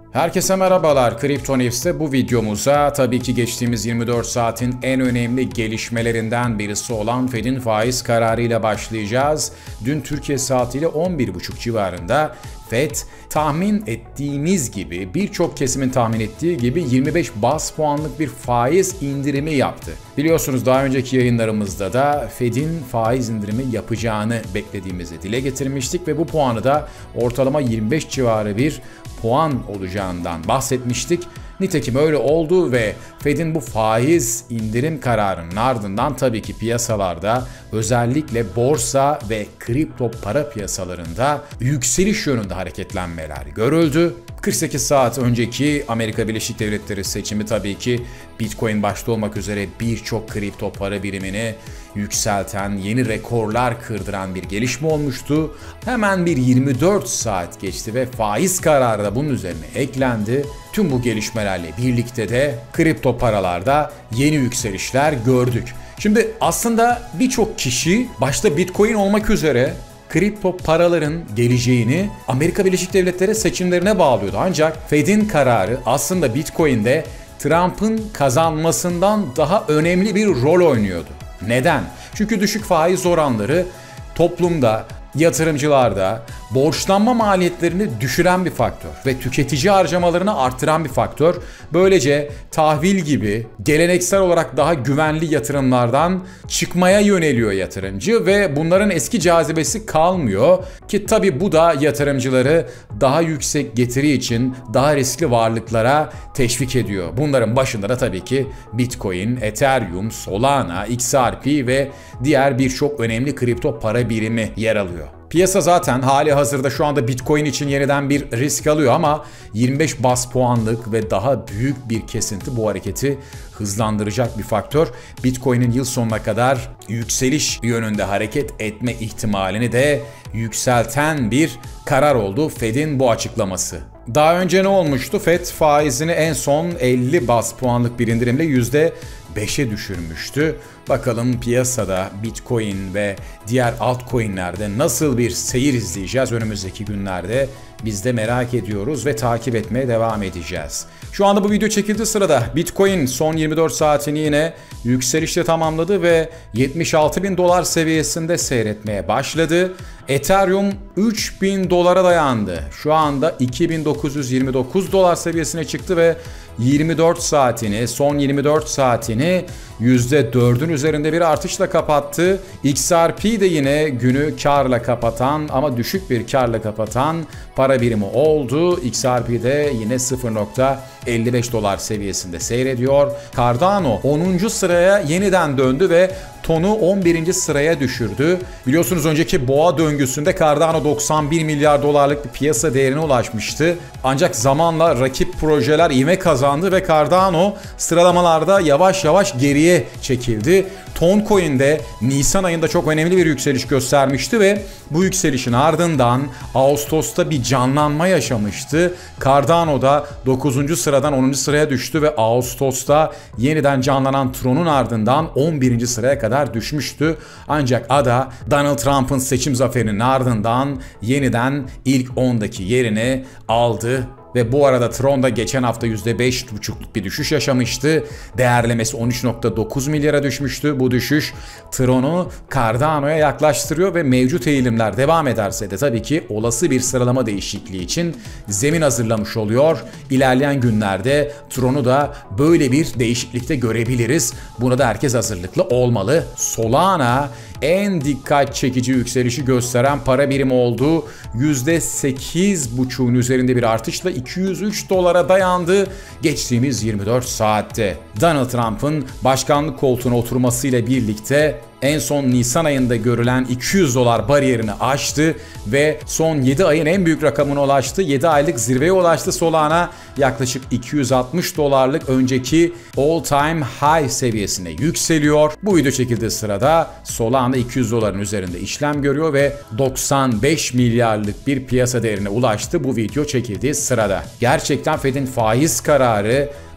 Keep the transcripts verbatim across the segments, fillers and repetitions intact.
Herkese merhabalar. Crypto News'te bu videomuza tabii ki geçtiğimiz yirmi dört saatin en önemli gelişmelerinden birisi olan Fed'in faiz kararıyla başlayacağız. Dün Türkiye saatiyle on bir buçuk civarında Fed tahmin ettiğimiz gibi, birçok kesimin tahmin ettiği gibi yirmi beş baz puanlık bir faiz indirimi yaptı. Biliyorsunuz daha önceki yayınlarımızda da Fed'in faiz indirimi yapacağını beklediğimizi dile getirmiştik ve bu puanı da ortalama yirmi beş civarı bir puan olacağından bahsetmiştik. Nitekim öyle oldu ve Fed'in bu faiz indirim kararının ardından tabii ki piyasalarda, özellikle borsa ve kripto para piyasalarında yükseliş yönünde hareketlenmeler görüldü. kırk sekiz saat önceki Amerika Birleşik Devletleri seçimi tabii ki Bitcoin başta olmak üzere birçok kripto para birimini yükselten, yeni rekorlar kırdıran bir gelişme olmuştu. Hemen bir yirmi dört saat geçti ve faiz kararı da bunun üzerine eklendi. Tüm bu gelişmelerle birlikte de kripto paralarda yeni yükselişler gördük. Şimdi aslında birçok kişi başta Bitcoin olmak üzere kripto paraların geleceğini Amerika Birleşik Devletleri seçimlerine bağlıyordu. Ancak Fed'in kararı aslında Bitcoin'de Trump'ın kazanmasından daha önemli bir rol oynuyordu. Neden? Çünkü düşük faiz oranları toplumda, yatırımcılarda borçlanma maliyetlerini düşüren bir faktör ve tüketici harcamalarını artıran bir faktör. Böylece tahvil gibi geleneksel olarak daha güvenli yatırımlardan çıkmaya yöneliyor yatırımcı ve bunların eski cazibesi kalmıyor ki tabii bu da yatırımcıları daha yüksek getiri için daha riskli varlıklara teşvik ediyor. Bunların başında da tabii ki Bitcoin, Ethereum, Solana, X R P ve diğer birçok önemli kripto para birimi yer alıyor. Piyasa zaten hali hazırda şu anda Bitcoin için yeniden bir risk alıyor ama yirmi beş baz puanlık ve daha büyük bir kesinti bu hareketi hızlandıracak bir faktör. Bitcoin'in yıl sonuna kadar yükseliş yönünde hareket etme ihtimalini de yükselten bir karar oldu Fed'in bu açıklaması. Daha önce ne olmuştu? Fed faizini en son elli baz puanlık bir indirimle yüzde beşe düşürmüştü. Bakalım piyasada Bitcoin ve diğer altcoin'lerde nasıl bir seyir izleyeceğiz önümüzdeki günlerde? Biz de merak ediyoruz ve takip etmeye devam edeceğiz. Şu anda bu video çekildiği sırada Bitcoin son yirmi dört saatini yine yükselişle tamamladı ve yetmiş altı bin dolar seviyesinde seyretmeye başladı. Ethereum üç bin dolara dayandı. Şu anda iki bin dokuz yüz yirmi dokuz dolar seviyesine çıktı ve yirmi dört saatini, son yirmi dört saatini yüzde dördün üzerinde bir artışla kapattı. X R P de yine günü karla kapatan ama düşük bir karla kapatan para birimi oldu. X R P'de yine sıfır nokta elli beş dolar seviyesinde seyrediyor. Cardano onuncu sıraya yeniden döndü ve tonu on birinci sıraya düşürdü. Biliyorsunuz önceki boğa döngüsünde Cardano doksan bir milyar dolarlık bir piyasa değerine ulaşmıştı. Ancak zamanla rakip projeler ivme kazandı ve Cardano sıralamalarda yavaş yavaş geriye çekildi. Toncoin'de Nisan ayında çok önemli bir yükseliş göstermişti ve bu yükselişin ardından Ağustos'ta bir canlanma yaşamıştı. Cardano'da dokuzuncu sıradan onuncu sıraya düştü ve Ağustos'ta yeniden canlanan Tron'un ardından on birinci sıraya kadar düşmüştü. Ancak A D A Donald Trump'ın seçim zaferinin ardından yeniden ilk ondaki yerini aldı. Ve bu arada Tron da geçen hafta yüzde beş buçukluk bir düşüş yaşamıştı. Değerlemesi on üç nokta dokuz milyara düşmüştü. Bu düşüş Tron'u Cardano'ya yaklaştırıyor ve mevcut eğilimler devam ederse de tabii ki olası bir sıralama değişikliği için zemin hazırlamış oluyor. İlerleyen günlerde Tron'u da böyle bir değişiklikte görebiliriz. Buna da herkes hazırlıklı olmalı. Solana en dikkat çekici yükselişi gösteren para birimi oldu. yüzde sekiz buçuğun üzerinde bir artışla iki yüz üç dolara dayandı geçtiğimiz yirmi dört saatte. Donald Trump'ın başkanlık koltuğuna oturmasıyla birlikte en son Nisan ayında görülen iki yüz dolar bariyerini aştı ve son yedi ayın en büyük rakamına ulaştı. yedi aylık zirveye ulaştı Solana. Yaklaşık iki yüz altmış dolarlık önceki all time high seviyesine yükseliyor. Bu video çekildiği sırada Solana iki yüz doların üzerinde işlem görüyor ve doksan beş milyarlık bir piyasa değerine ulaştı bu video çekildiği sırada. Gerçekten Fed'in faiz kararı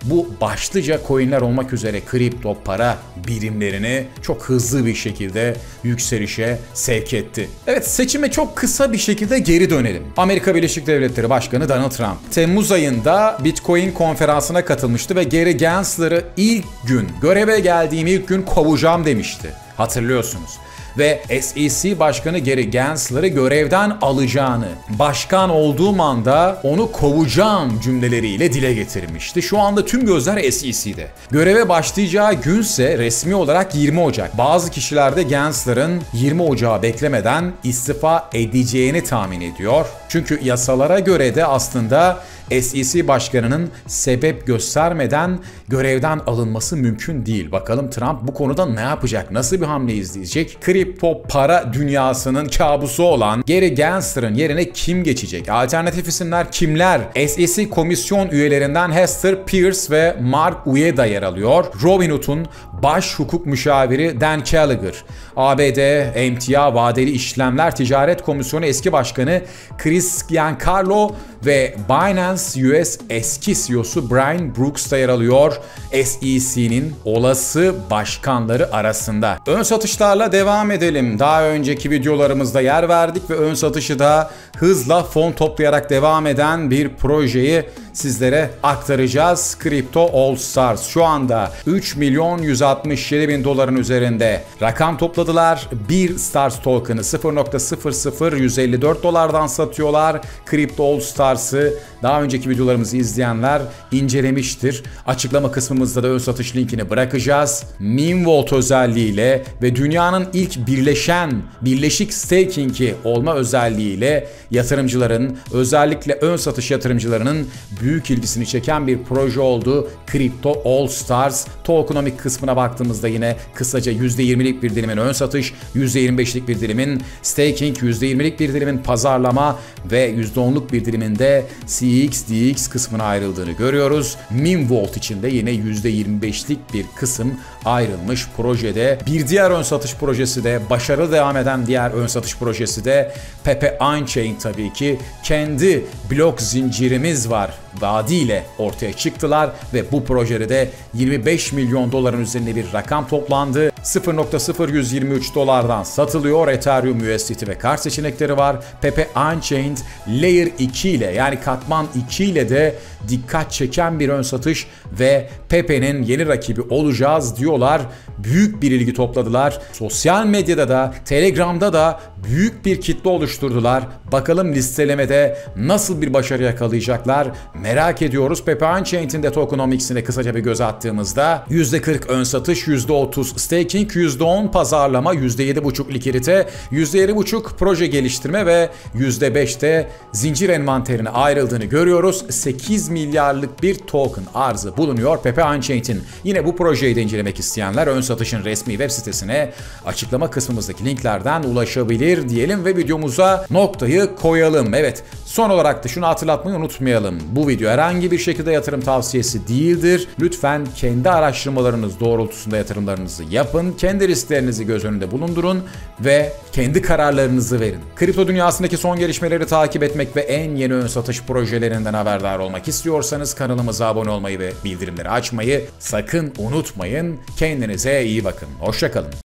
bu başlıca coinler olmak üzere kripto para birimlerini çok hızlı bir şekilde yükselişe sevk etti. Evet, seçime çok kısa bir şekilde geri dönelim. Amerika Birleşik Devletleri Başkanı Donald Trump Temmuz ayında Bitcoin konferansına katılmıştı ve Gary Gensler'ı ilk gün, göreve geldiğim ilk gün kovacağım demişti. Hatırlıyorsunuz. Ve S E C Başkanı Gary Gensler'ı görevden alacağını, başkan olduğum anda onu kovacağım cümleleriyle dile getirmişti. Şu anda tüm gözler S E C'de. Göreve başlayacağı günse resmi olarak yirmi Ocak. Bazı kişiler de Gensler'ın yirmi Ocağı beklemeden istifa edeceğini tahmin ediyor. Çünkü yasalara göre de aslında S E C Başkanı'nın sebep göstermeden görevden alınması mümkün değil. Bakalım Trump bu konuda ne yapacak? Nasıl bir hamle izleyecek? Kripto para dünyasının kabusu olan Gary Gensler'ın yerine kim geçecek? Alternatif isimler kimler? S E C komisyon üyelerinden Hester Peirce ve Mark Uyeda yer alıyor. Robinhood'un baş hukuk müşaviri Dan Gallagher, A B D Emtia Vadeli İşlemler Ticaret Komisyonu eski başkanı Chris Giancarlo ve Binance U S eski C E O'su Brian Brooks da yer alıyor S E C'nin olası başkanları arasında. Ön satışlarla devam edelim. Daha önceki videolarımızda yer verdik ve ön satışı da hızla fon toplayarak devam eden bir projeyi sizlere aktaracağız. Crypto All Stars şu anda üç milyon yüz altmış yedi bin doların üzerinde rakam topladılar. Bir Stars token'ı sıfır nokta sıfır sıfır yüz elli dört dolardan satıyorlar. Crypto All Stars'ı daha önceki videolarımızı izleyenler incelemiştir. Açıklama kısmımızda da ön satış linkini bırakacağız. Meme Vault özelliğiyle ve dünyanın ilk birleşen, birleşik staking'i olma özelliğiyle yatırımcıların, özellikle ön satış yatırımcılarının büyük ilgisini çeken bir proje oldu. Crypto All Stars. Tokenomic kısmına baktığımızda yine kısaca yüzde yirmilik bir dilimin ön satış, yüzde yirmi beşlik bir dilimin staking, yüzde yirmilik bir dilimin pazarlama ve yüzde onluk bir diliminde C X D X kısmına ayrıldığını görüyoruz. Meme Vault için de yine yüzde yirmi beşlik bir kısım ayrılmış projede. Bir diğer ön satış projesi de, başarılı devam eden diğer ön satış projesi de Pepe Unchained tabii ki. Kendi blok zincirimiz var vaadiyle ortaya çıktılar ve bu projede de yirmi beş milyon doların üzerinde bir rakam toplandı. sıfır nokta sıfır yüz yirmi üç dolardan satılıyor. Ethereum U S D T ve kart seçenekleri var. Pepe Unchained Layer iki ile, yani katman iki ile de dikkat çeken bir ön satış ve Pepe'nin yeni rakibi olacağız diyorlar. Büyük bir ilgi topladılar. Sosyal medyada da, Telegram'da da büyük bir kitle oluşturdular. Bakalım listelemede nasıl bir başarı yakalayacaklar merak ediyoruz. Pepe Unchained'in de tokenomics'ine kısaca bir göz attığımızda yüzde kırk ön satış, yüzde otuz staking, yüzde on pazarlama, yüzde yedi buçuk likidite, yüzde yedi buçuk proje geliştirme ve yüzde beş de zincir envanterine ayrıldığını görüyoruz. sekiz milyarlık bir token arzı bulunuyor Pepe Unchained'in. Yine bu projeyi de incelemek isteyenler ön satışın resmi web sitesine açıklama kısmımızdaki linklerden ulaşabilir diyelim ve videomuza noktayı koyalım. Evet, son olarak da şunu hatırlatmayı unutmayalım. Bu video herhangi bir şekilde yatırım tavsiyesi değildir. Lütfen kendi araştırmalarınız doğrultusunda yatırımlarınızı yapın. Kendi risklerinizi göz önünde bulundurun ve kendi kararlarınızı verin. Kripto dünyasındaki son gelişmeleri takip etmek ve en yeni ön satış projelerinden haberdar olmak istiyorsanız kanalımıza abone olmayı ve bildirimleri açmayı sakın unutmayın. Kendinize iyi bakın. Hoşça kalın.